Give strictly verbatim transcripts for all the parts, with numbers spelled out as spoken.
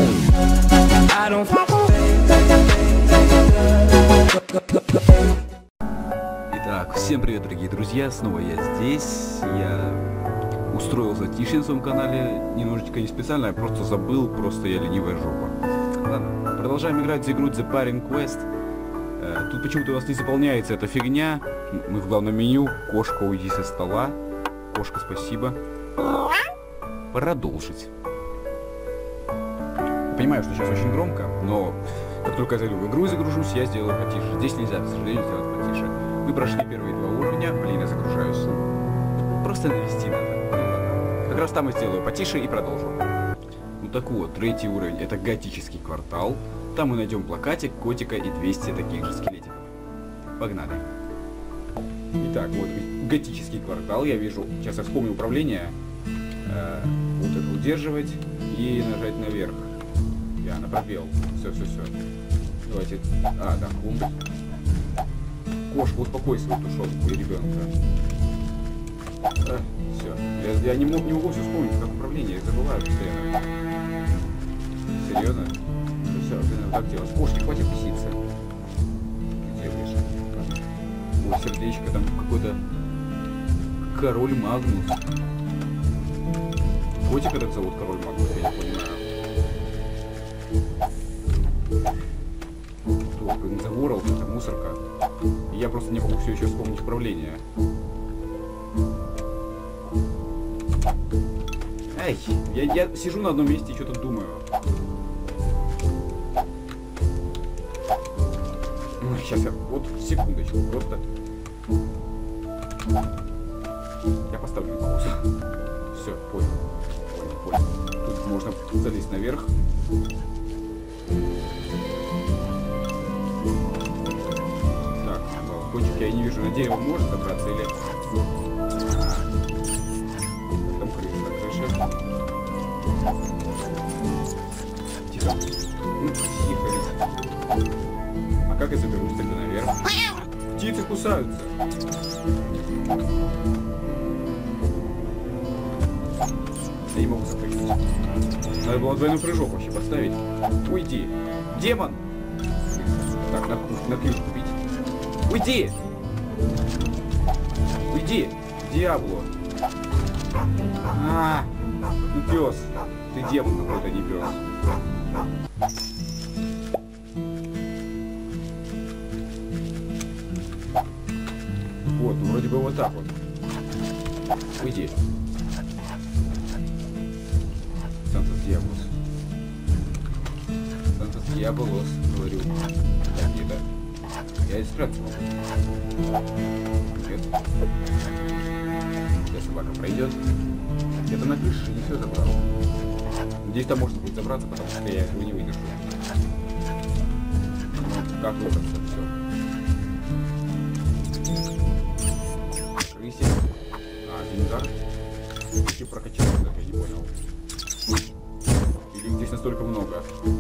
I don't. Итак, всем привет, дорогие друзья, снова я здесь. Я устроил затишье на своем канале, немножечко не специально, я просто забыл, просто я ленивая жопа. Ладно, продолжаем играть в игру The Parent Quest. Э, тут почему-то у нас не заполняется эта фигня. Мы в главном меню, кошка, уйди со стола. Кошка, спасибо. Продолжить. Я понимаю, что сейчас очень громко, но как только я зайду в игру и загружусь, я сделаю потише. Здесь нельзя, к сожалению, сделать потише. Мы прошли первые два уровня, блин, я загружаюсь. Просто навести надо. Ну ладно. Как раз там я сделаю потише и продолжу. Ну так вот, третий уровень — это готический квартал. Там мы найдем плакатик, котика и двести таких же скелетиков. Погнали. Итак, вот готический квартал, я вижу. Сейчас я вспомню управление. Э, вот это удерживать и нажать наверх. Я на пробел. Все, все, все. Давайте. А, да, клумбы. Кошка, успокой свою тушенку и ребенка. А, все. Я, я не, мог, не могу все вспомнить, как управление, я забываю постоянно. Серьезно? Все, блин, так делать. Кошки, хватит беситься. Что делаешь? О, сердечко, там какой-то король Магнус. Котик этот зовут король Магнус, я не понимаю. Тут, блин, The World, это мусорка. Я просто не могу все еще вспомнить управление. Эй, я, я сижу на одном месте и что-то думаю. Сейчас я, вот секундочку, просто. Я поставлю паузу. Все, понял. Понял, понял. Тут можно залезть наверх. Так, балкончик я не вижу. На дерево может забраться или... Там крыша на крыше. Тихо. Ну, тихо. А как я заберусь тогда наверх? Птицы кусаются. Я не могу запрыгнуть. Надо было двойной прыжок вообще поставить. Уйди. Демон! Так, на, на ключ купить. Уйди! Уйди! Диабло! А, ну пес! Ты демон какой-то, не пес. Вот, ну вроде бы вот так вот. Уйди. Сантос Диаблос. Сантос Диаблос, говорю. Так, это. Я и спрятаться могу. Нет. Сейчас собака пройдет. Где-то на крыше не все забрал. Здесь там можно будет забраться, потому что я этого не выдержу. Ну, как выбраться? Все. Крысе. А, деньгар. Ты прокачал, я не понял. Или здесь настолько много.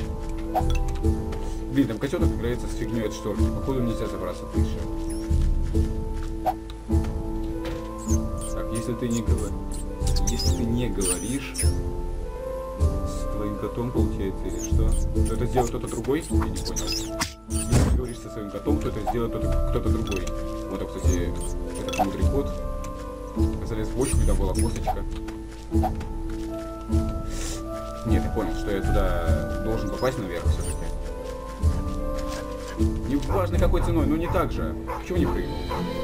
Блин, там котенок играется с фигней от шторки. Походу нельзя забраться выше. Так, если ты не говоришь. Если ты не говоришь с твоим котом, получается, или что? То это сделает кто-то другой? Я не понял. Если ты говоришь со своим котом, то это сделает кто-то другой. Вот, а, кстати, этот мудрый кот. Я залез в бочку, и там была косточка. Нет, я понял, что я туда должен попасть наверх все-таки. Не важно какой ценой, но не так же. Почему не прыгнул?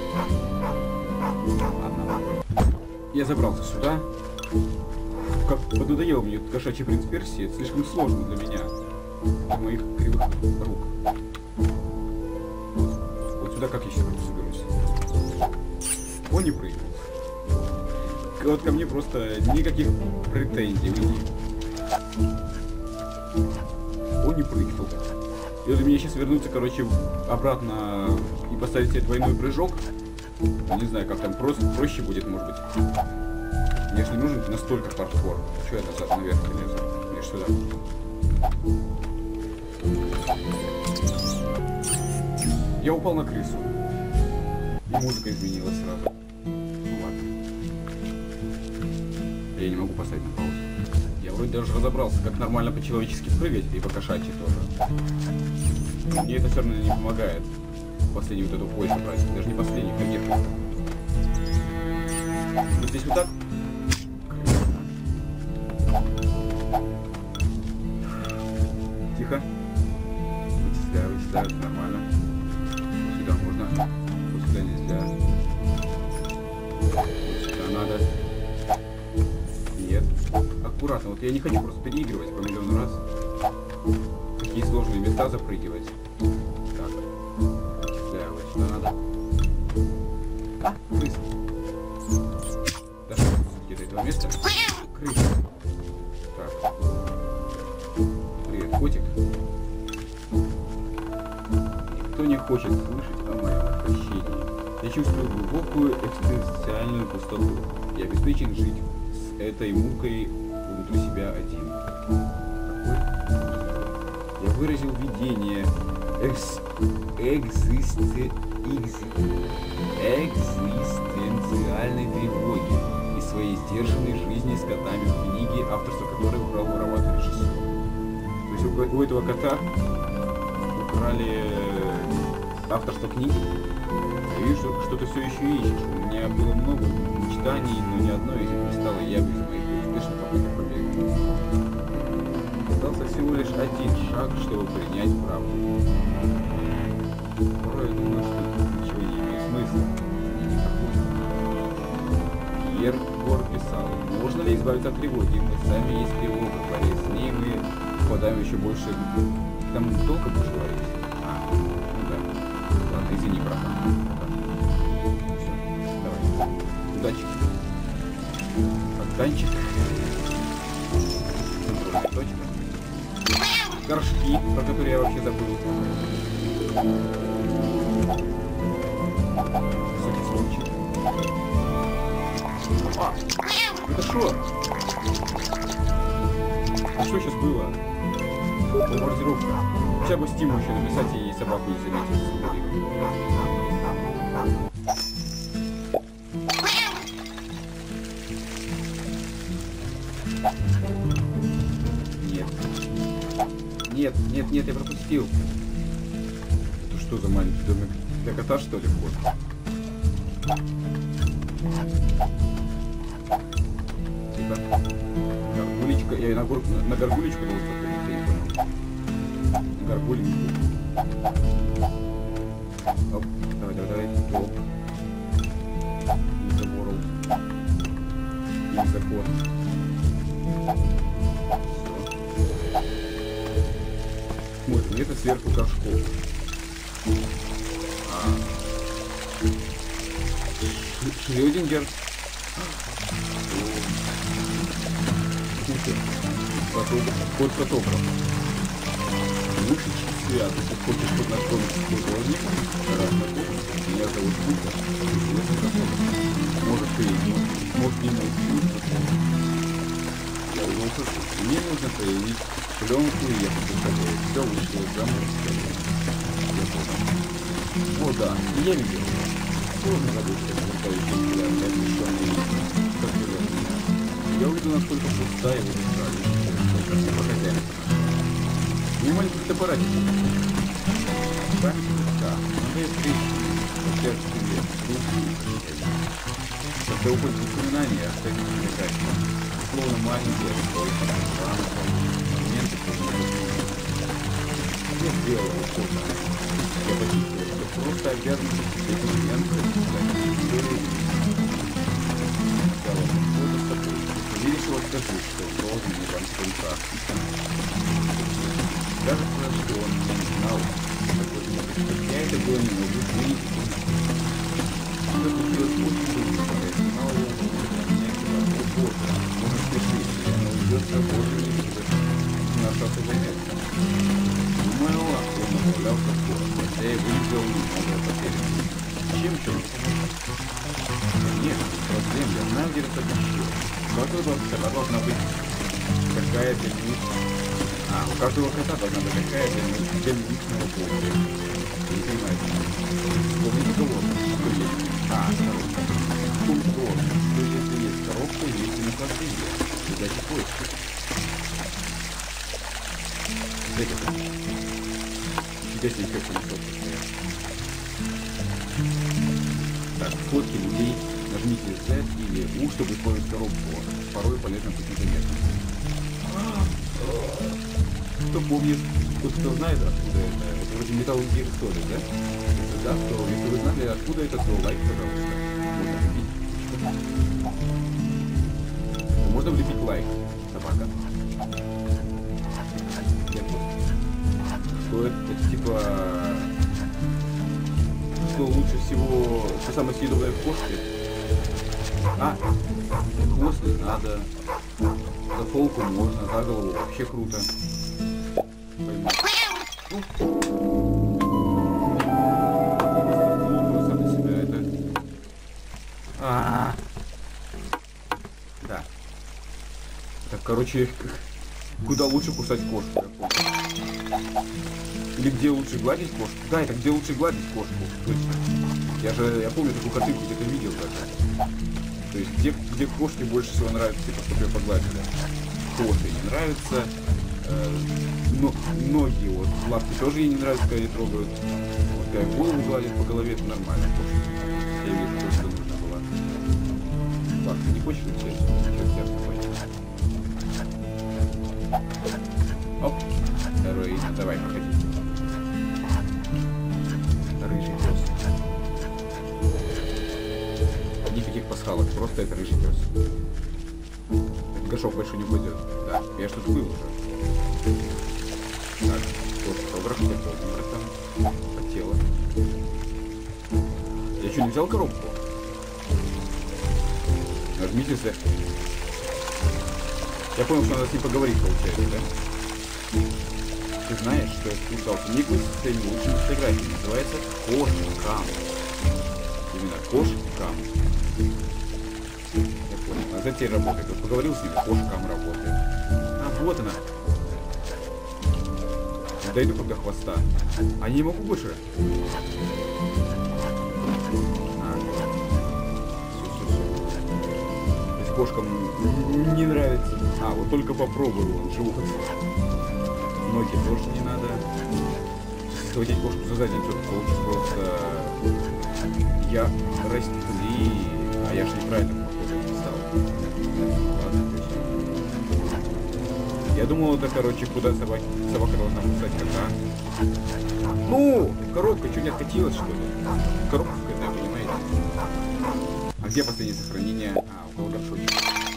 Ладно. Я забрался сюда. Как поднадоел мне этот кошачий принц Персии, это слишком сложно для меня. Для моих кривых рук. Вот, вот сюда как еще заберусь? Он не прыгнул. Вот ко мне просто никаких претензий. Он не прыгнул. Если мне сейчас вернуться, короче, обратно и поставить себе двойной прыжок, не знаю, как там просто проще будет, может быть. Мне же не нужен настолько хардкор. Что я назад наверх полезу? Мне сюда. Я упал на крысу. И музыка изменилась сразу. Ну ладно. Я не могу поставить на паузу. Я вроде даже разобрался, как нормально по-человечески прыгать и по-кошачьи тоже. Но мне это все равно не помогает. Последний вот эту почту брать. Даже не последний, а нет. Вот здесь вот так. Тихо. Вычисляю, вычисляю, это нормально. Вот сюда можно. Вот сюда нельзя. Вот сюда надо. Нет. Аккуратно. Вот я не хочу просто переигрывать по миллиону раз. Такие сложные места запрыгивать. Так. Вычисляю, вот сюда надо. А, крыса. Дошел где-то этого места. Крыса. Так. Привет, котик. Никто не хочет слышать о моем возвращении. Я чувствую глубокую экзистенциальную пустоту. Я обеспечен жить с этой мукой внутри себя один. Какой? Я выразил видение экс... экзисте... экзи... экзистенциальной тревоги и своей сдержанной жизни с котами в книге, авторство которой украл вороватый режиссер. То есть у, у этого кота украли авторство книги. Я вижу, что, что ты все еще ищешь. У меня было много мечтаний, но ни одно из них не стало явью за моих успешных попыток побега. Остался всего лишь один шаг, чтобы принять правду. Порой я думаю, что ничего не имеет смысла. И никакой. Пьер Гор писал: можно ли избавиться от тревоги? Мы сами есть тревога, говоря с ней, мы впадаем еще больше. Там долго будешь говорить? А, ну да. Ладно, извини, братан. Все, давай. Удачи. Фонтанчик. Центральная точка. Горшки, про которые я вообще забыл. Высокий случай. А! Это что? А что сейчас было? Бомбардировка. Хотя бы стимул еще написать и собаку не заметить. Нет. Нет, нет, нет, я пропустил. Это что за маленький домик? Для кота, что ли, вход? Типа. Горгулечка. Я на, гор... на горгулечку должен подходить, я не понял. На горгулечку. Оп, давай, давай, давай. Топ. In the world. In the code. Смотрим, это сверху горшков. А. Шрёдингер. Код фотограф. Лучше свят, если хочешь познакомиться с художником, раз знакомиться, меня зовут Кука, может ты может не найти. Я вызвался, что мне нужно проявить пленку, и я хочу с тобой. Все вышло замуж. О да, я видел. Сложно забыть, как вертающий взгляд, разрешенный как меня. Я увидел, насколько пуста его душа, сколько не по хозяину. Не маленьких топоратиков. Память душа, надо встречи, сердце тебе, руки. Когда уходит воспоминания, остается привлекательно. Словно маленькие, остаются пространством, моменты, которые я сделал что-то. Я почувствовал, что просто обязан быть эти моменты, когда истории. Сказал, что-то с тобой. Видишь, вот скажи, что должен мне вам свой практик. Кажется, что он не знал, какой же может быть. Я это было не могу изменить. Что случилось очень быстро, когда я снимал его, меня говорил, о боже, может спешить, она уйдет с работы и будет наша особенность. Думаю, а он направлялся в город, хотя я выглядел немного потерянным. Чем что не помогает? Нет, проблем, я знаю, где это еще. У каждого кота должна быть какая-то линия. А, у каждого кота должна быть какая-то линия личного поля. Не понимаете? Помните голову, что есть? А, коробка. Пункт голову, что если есть коробка, есть и наслаждение. Задача поиска. Дайте это. Чудес эффект пылесос. Так, фотки людей. Нажмите Z или U, чтобы использовать коробку. Порой полезно быть незаметным. Кто помнит, вот кто знает, откуда это? Это вроде Metal Gear Solid, да? Если да, то если вы знали, откуда это, то лайк, пожалуйста. Можно влепить. Можно влепить лайк. Собака. Что это, типа... Что лучше всего... Что самое съедобное в кошке? А, хвост не надо. За фолку можно, за голову вообще круто. А, да. Так, короче, куда лучше кусать кошку? Или где лучше гладить кошку? Да, это где лучше гладить кошку, точно. Я же, я помню такую картинку где-то видел даже. То есть, где, где кошке больше всего нравится, типа, чтобы ее погладили. Кошке не нравится. Э, но, ноги, вот, лапки тоже ей не нравится, когда ее трогают. Вот, когда голову гладит по голове, это нормально. Кошке. Я вижу, то, что нужно было. Так, ты не хочешь начать? Сейчас я пойду. Оп. Второй. Давай, проходи. Рыжий пес. Никаких пасхалок, просто это рыжий пес. Этот горшок больше не упадет. Да, я ж тут был уже. Так, вот, горшок я помню, там потело. Я что, не взял коробку? Нажмите Z. Я понял, что надо с ним поговорить, получается, да? Ты знаешь, что я спускался не с своими лучшими фотографиями. Называется Кошкам. Именно Кошкам. Я понял. А за теперь работает. Вот поговорил с ними, Кошкам работает. А, вот она. Я дойду как до хвоста. А не могу больше. А. То есть кошкам не нравится. А, вот только попробую он живот. Ноги тоже не надо. Схватить кошку за задницу, получится просто... Я растли, а я ж неправильно походу стал. Ладно, я думал, это, короче, куда собака, собака должна кусать кота. Ну, коробка что, не откатилась, что ли? Коробка какая-то, понимаете? А где последнее сохранение? А, около горшочка.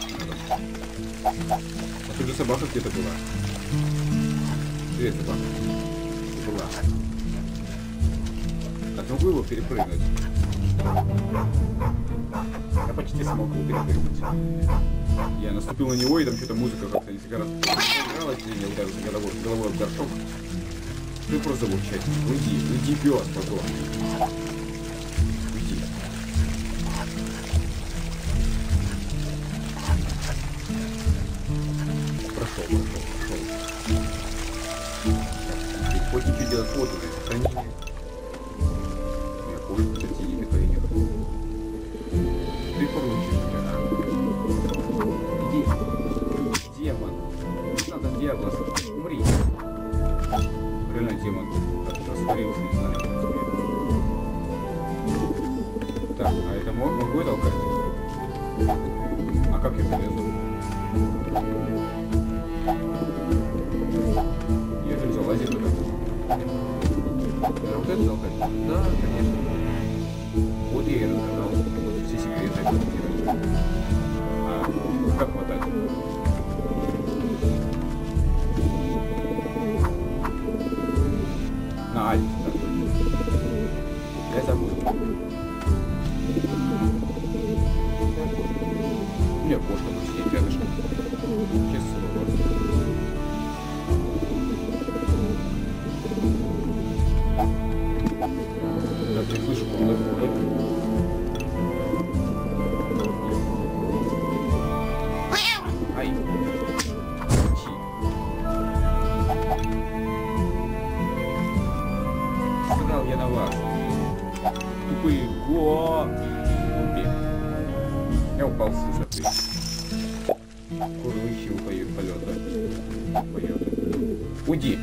А тут же собака где-то была. Привет, собака. Была. А смогу его перепрыгнуть? Я почти смог его перепрыгнуть. Я наступил на него, и там что-то музыка как-то несколько раз игралась, и я ударился головой, головой в горшок. Ты просто замолчать. Уйди, уйди, пес, позор. Уйди. Прошел, прошел, прошел. Хоть ничего делать вот уже, сохранение. Я кошку, кстати, не поедет. Ты поручишь меня, да? Иди. Демон. Надо диаблос. Умри. Реально демон растворился, не знаю, что теперь. Так, а это могу я толкать? А как я залезу? Я же залазил туда. Вот это толкать? Да, конечно. Вот я и разгадал. Вот все секреты этого мира. А, как хватать? На Альф, да. Я забыл. У меня кошка тут сидит рядышком. Честно слово. Так, я слышу куда-то. Ай. Чи. Сказал я на вас. Тупые го. Убей. Я упал с высоты. Курлычи упоют полета. Поет. Уйди.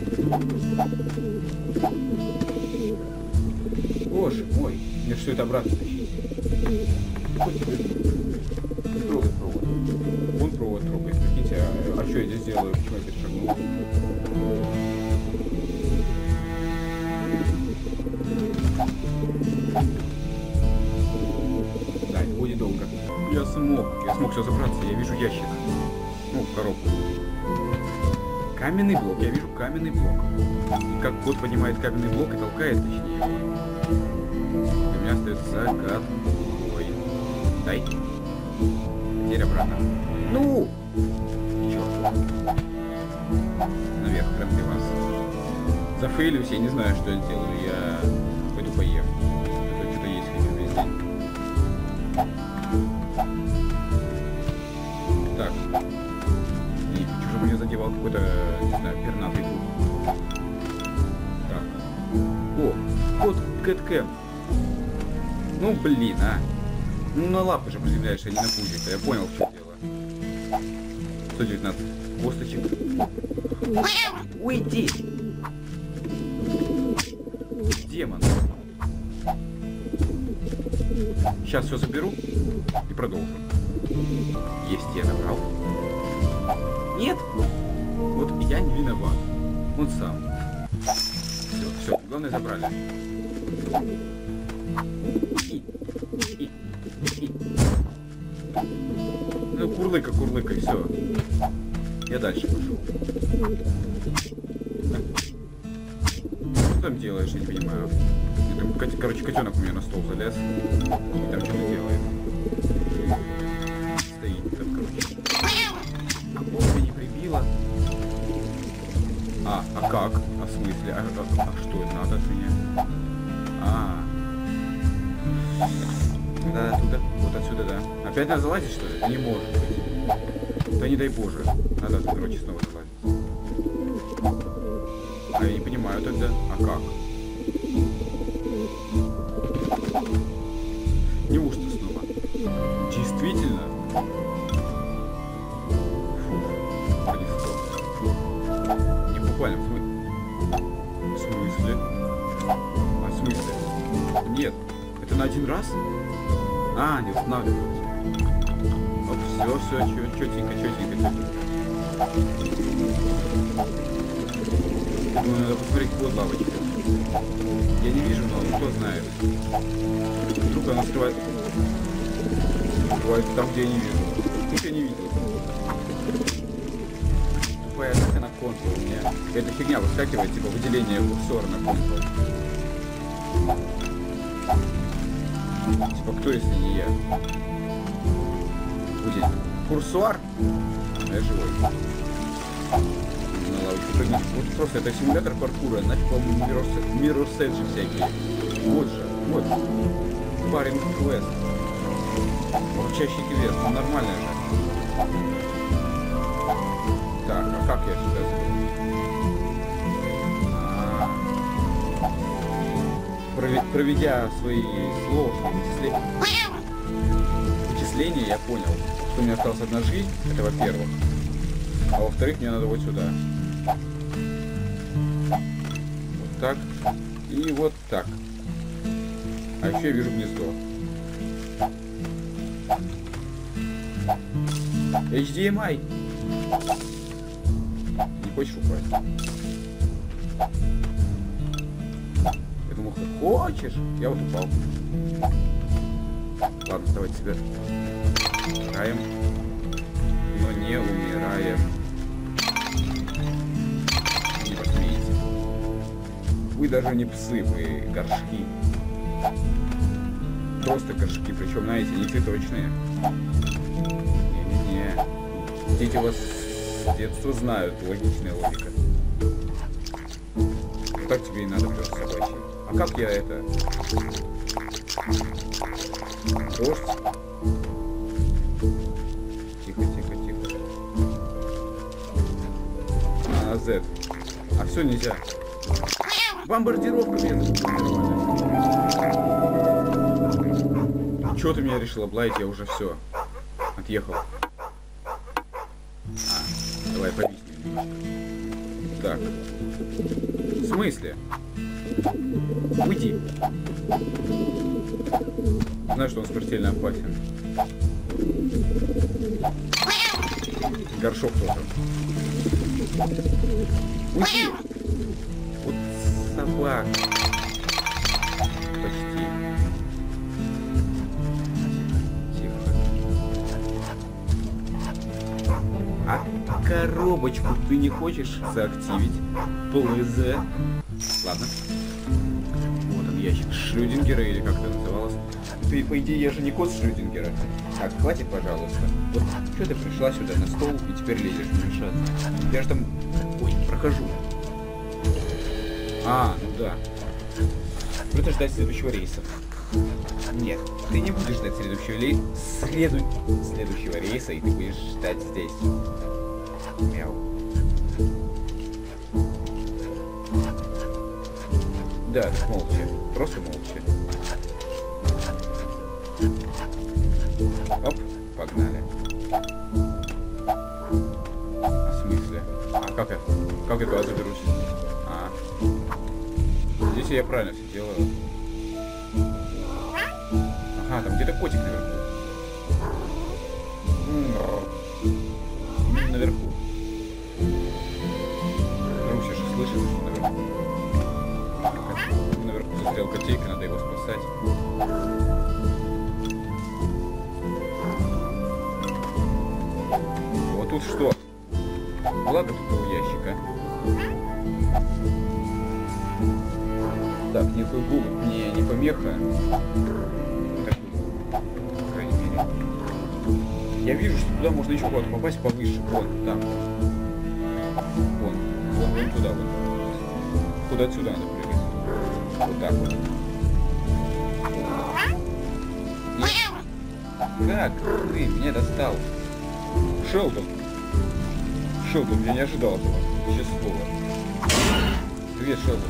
Боже мой, мне все это обратно тащить. Трогай провод. Вон провод трогает. Прикиньте, а, а что я здесь делаю? Почему я перешагнул? Да, это будет долго. Я смог. Я смог все забраться. Я вижу ящик. Ну, коробку. Каменный блок. Я вижу каменный блок. И как кот поднимает каменный блок и толкает, точнее, его. У меня остается загад. Ой. Дай. Теперь обратно. Ну! Черт. Наверх, прям для вас. Зафейлюсь, я не знаю, что я сделаю. Я пойду поем. А то что-то есть хочу весь день. Так. Не хочу, чтобы меня задевал какой-то, не знаю, пернатый дух. Так. О, кот Кэткэм. Ну блин, а. Ну на лапы же приземляешься, а не на пузик. Я понял, в чем дело. сто девятнадцать косточек. Уйди! Демон. Сейчас все заберу и продолжу. Есть, я забрал. Нет? Вот я не виноват. Он сам. Все, все, главное забрали. И, и, и. Ну, курлыка, курлыка, и все. Я дальше пошел. Что там делаешь, я не понимаю. Там, короче, котенок у меня на стол залез. И там что-то делает. Стоит там, короче. Бога не прибило. А, а как? А в смысле? А, а, а что надо от меня? А. Да, оттуда. Вот отсюда, да. Опять надо залазить, что ли? Не может быть. Да не дай боже. Надо, короче, снова залазить. А я не понимаю тогда. А как? Неужто снова? Действительно? Фух. Колесо. Не буквально. В смысле? А в смысле? Нет. Это на один раз? А, не устанавливается. Оп, все, все, четенько, четенько, четенько. Думаю, надо посмотреть, вот лавочка. Я не вижу, но кто знает. Вдруг она скрывает. Скрывает там, где я не вижу. Тут я не видел. Тупая атака на контур. У меня эта фигня выскакивает, типа выделение курсора на контур. Типа, кто, если не я? Будет курсор? Я живой. На лавочку прыгнуть. Вот просто это симулятор паркура. Нафиг вам мироседжи всякие. Вот же, вот. Парень квест. Урчащий квест. Ну нормально же. Так, а как я сюда сбегу? Проведя свои слова, свои вычисления, вычисления, я понял, что у меня осталась одна жизнь, это во-первых, а во-вторых, мне надо вот сюда. Вот так и вот так. А еще я вижу гнездо. эйч ди эм ай. Не хочешь упасть? Хочешь? Я вот упал. Ладно, давайте себя. Умираем. Но не умираем. Не посмеете. Вы даже не псы, вы горшки. Просто горшки, причем, знаете, не цветочные. Не-не-не. Дети у вас с детства знают, логичная логика. Вот так тебе и надо, пёс собачий. А как я это? Дождь? Тихо, тихо, тихо. А, Z. А все нельзя. Бомбардировка, блин. Чего ты меня решил облаять? Я уже все. Отъехал. А, давай повиснем немножко. Так. В смысле? Уйди. Знаю, что он смертельно опасен. Горшок тоже. Уйди! Вот собака. Почти. Тихо. А коробочку ты не хочешь заактивить? ПЛЗ. Ладно. Вот он ящик Шрёдингера, или как это называлось. Ты, по идее, я же не кот Шрёдингера. Так, хватит, пожалуйста. Вот что ты пришла сюда на стол и теперь лезешь мешаться? Я же там... Ой, прохожу. А, ну да. Нужно ждать следующего рейса. Нет, ты не будешь ждать следующего рейса. Следу... Следующего рейса, и ты будешь ждать здесь. Мяу. Да, так молча. Просто молча. Оп, погнали. В смысле? А как я? Как я туда заберусь? А. Здесь я правильно все делаю. Ага, там где-то котик наверху. М-м-м. Наверху. Руся же слышит, что наверху. Наверху застрял котейка, надо его спасать. Вот тут что? Ладно, тут был ящик, а? Так, никакой голубь мне не помеха. Так, по крайней мере. Я вижу, что туда можно еще куда-то попасть повыше. Вон, там. Вон. Вон, вон туда вот. Куда отсюда надо прыгать. Вот так вот. И... Как ты меня достал? Шелдон. Шелдон, я не ожидал этого. Честного. Привет, Шелдон.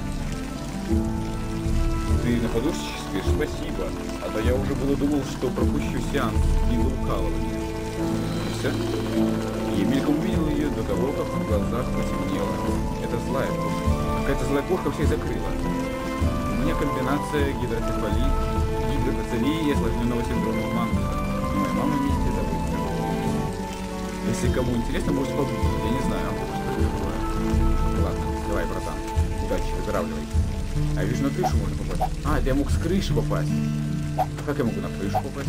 Ты на подушечке спишь? Спасибо. А то я уже было думал, что пропущу сеанс иглоукалывания. Все? Я мельком увидел ее до того, как в глазах потемнело. Это злая кошка. Какая-то злая кошка всех закрыла. У меня комбинация гидроцефалии, гидроцефалии и осложненного синдрома Мануса. И моя мама вместе забыла. Если кому интересно, можете погуглить. Я не знаю, что это такое. Ладно, давай, братан. Удачи, выздоравливай. А я вижу, на крышу можно попасть. А, это я мог с крыши попасть. А как я могу на крышу попасть?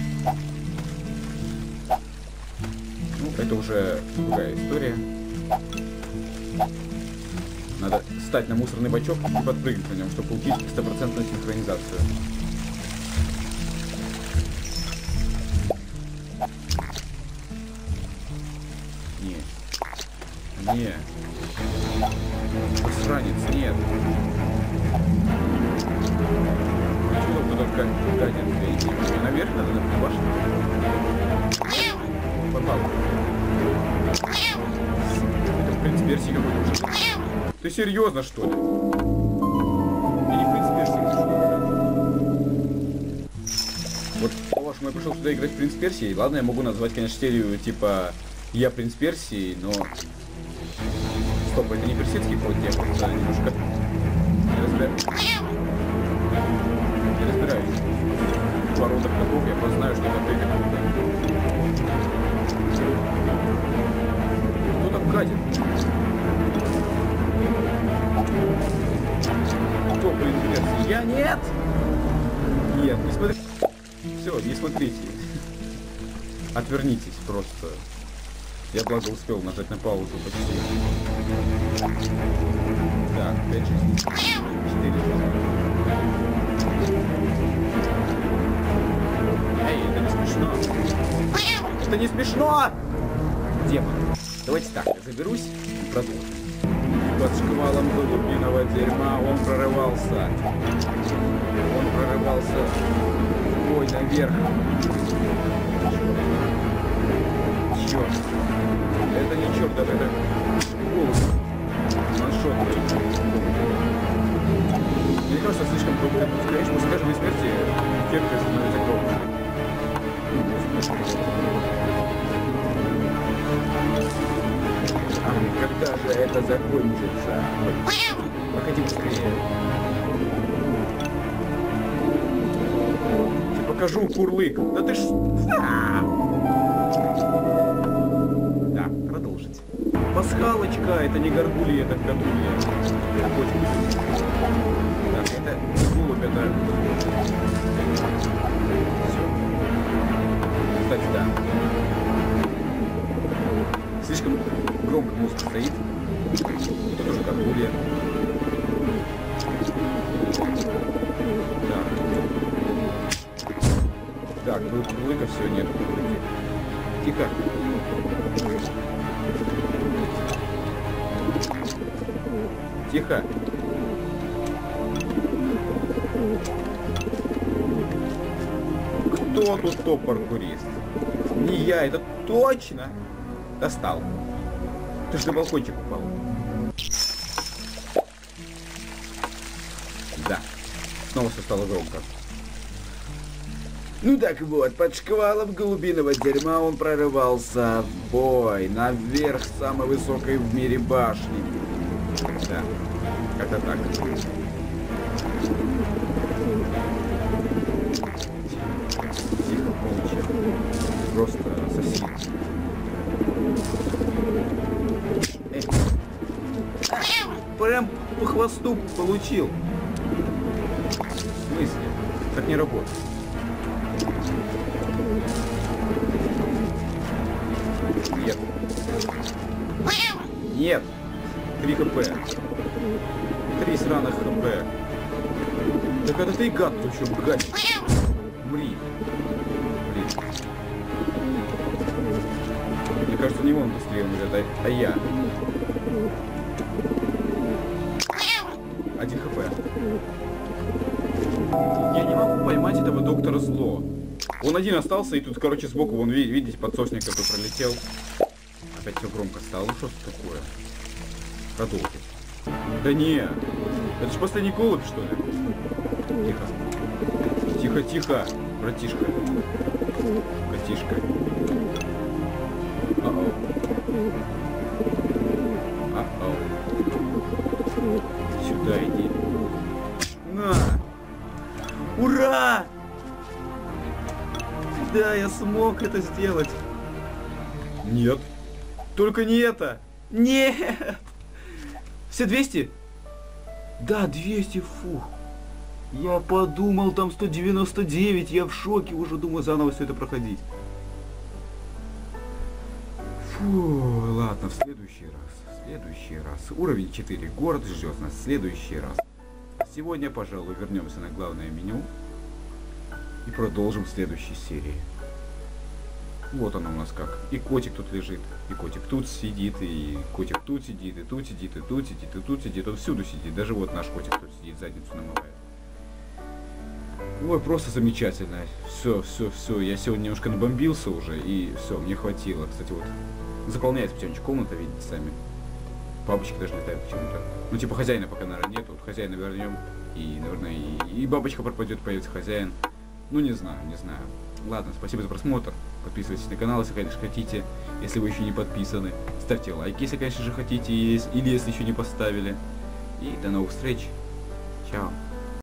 Ну, это уже другая история. Надо встать на мусорный бачок и подпрыгнуть на нем, чтобы получить стопроцентную синхронизацию. Не. Не. Посранец, нет. Почему кто только гадит? Я не понимаю. Наверх надо на башню. Попал. Это принц Персии какой-то уже. Ты серьезно, что ли? Я не принц Персии, что ли? Вот, по-вашему, я пришел сюда играть в принц Персии. Ладно, я могу назвать, конечно, серию типа «Я принц Персии», но... Стоп, это не персидский код, я просто немножко... Не разбираюсь. Не разбираюсь. В воротах богов я просто знаю, что это ты какой-то. Кто там гадит? Кто принц Персии? Я? Нет! Нет, не смотрите. Все, не смотрите. Отвернитесь просто. Я, благо, успел нажать на паузу почти. Так, пять, шесть, четыре. Эй, это не смешно. Это не смешно! Демон. Давайте так, я заберусь и продолжим. Под шквалом голубиного дерьма он прорывался. Он прорывался ой, наверх. Черт. Это не черт, это голос. Маншот. Мне кажется, слишком крупно. Конечно, после каждой смерти эффекты становятся громче. А когда же скоро это закончится. Проходи быстрее. Я покажу, курлык. Да ты ж... Так, продолжить. Пасхалочка, это не горгулья, это горгулья. Так, это голубь, это... Все. Кстати, да. Слишком громко музыка стоит. Это тоже горгулья. Так. Так, тут курлыка все нет. Тихо. Тихо. Кто тут топ-паркурист? Не я, это точно. Достал. Ты же на балкончик упал. Да. Снова все стало громко. Ну так вот, под шквалом голубиного дерьма он прорывался в бой наверх самой высокой в мире башни. Да, как-то так. Тихо, молча. Просто совсем. Эй. Прям по хвосту получил. В смысле? Так не работает. Нет. Нет. Три хп. Три сраных хп. Так это ты, гад, ты что, гад? Умри. Блин. Мне кажется, не он быстрее умрет, а, а я. Один хп. Я не могу поймать этого доктора зло. Он один остался, и тут, короче, сбоку, вон, видите, подсосник какой пролетел. Опять все громко стало. Ну что это такое? Продолжить. Да не. Это ж последний голубь, что ли? Тихо. Тихо, тихо, братишка. Братишка. А-оу. А-оу. Сюда иди. На! Ура! Да, я смог это сделать. Нет. Только не это. Нет. Все двести? Да, двести, фух. Я подумал, там сто девяносто девять. Я в шоке, уже думаю заново все это проходить. Фу, ладно, в следующий раз. В следующий раз. Уровень четыре. Город ждет нас в следующий раз. Сегодня, пожалуй, вернемся на главное меню. И продолжим в следующей серии. Вот оно у нас как. И котик тут лежит, и котик тут сидит, и котик тут сидит, и тут сидит, и тут сидит, и тут сидит. Он всюду сидит. Даже вот наш котик тут сидит, задницу намывает. Ой, просто замечательно. Все, все, все. Я сегодня немножко набомбился уже, и все, мне хватило. Кстати, вот заполняется потихонечку комната, видите сами. Бабочки даже летают почему-то. Ну, типа хозяина пока, наверное, нет. Вот хозяина вернем, и, наверное, и, и бабочка пропадет, появится хозяин. Ну, не знаю, не знаю. Ладно, спасибо за просмотр. Подписывайтесь на канал, если, конечно, хотите. Если вы еще не подписаны. Ставьте лайк, если, конечно же, хотите. Или если еще не поставили. И до новых встреч. Чао.